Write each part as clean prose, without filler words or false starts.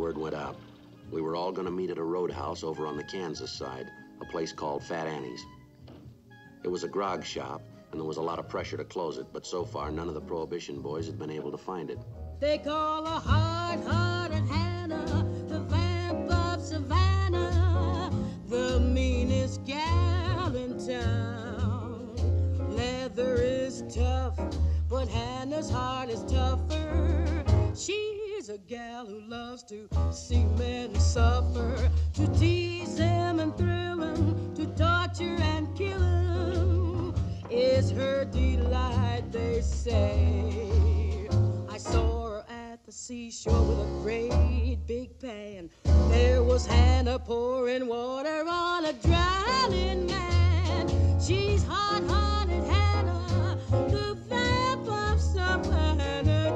word went out. We were all gonna meet at a roadhouse over on the Kansas side, a place called Fat Annie's. It was a grog shop, and there was a lot of pressure to close it, but so far none of the Prohibition boys had been able to find it. They call her hard-hearted Hannah, the vamp of Savannah, the meanest gal in town. Leather is tough, but Hannah's heart is tougher. She's a gal who loves to see men suffer, to tease them and thrill them, to torture and kill them is her delight, they say. I saw her at the seashore with a great big pan. There was Hannah pouring water on a drowning man. She's hard-hearted Hannah, the vamp of Savannah,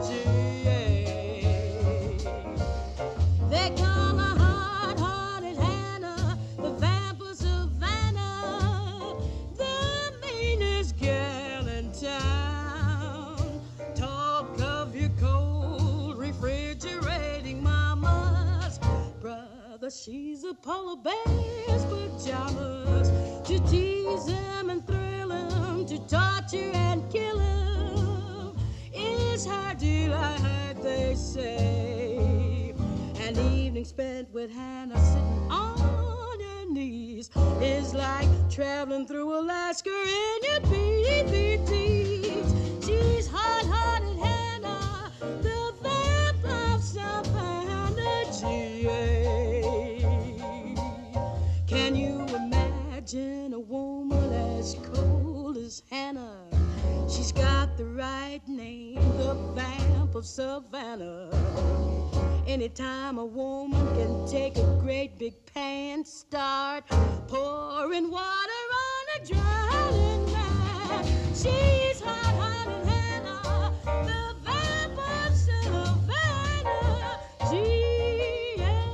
They call her hard-hearted Hannah, the vamp of Savannah, the meanest gal in town. Talk of your cold, refrigerating mamas, brother, she's a polar bear's pajamas, to tease him and thrill him, to torture and kill him is her delight, they say. An evening spent with Hannah sitting on her knees is like traveling through Alaska in your BVDs. She's hard-hearted Hannah, the vamp of Savannah, GA. Can you imagine a woman as cold as Hannah? She's got the right name, the vamp of Savannah. Anytime a woman can take a great big pan, start pouring water on a drowning man. She's hot-hearted Hannah, the vamp of Savannah, G.A.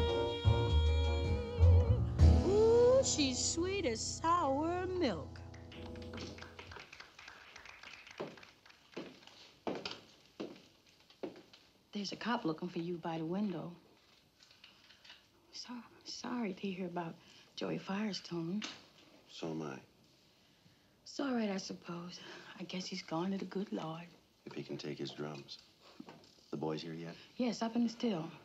Ooh, she's sweet as sour milk. There's a cop looking for you by the window. Sorry to hear about Joey Firestone. So am I. It's all right, I suppose. I guess he's gone to the good Lord. If he can take his drums. The boys here yet? Yes, up in the still.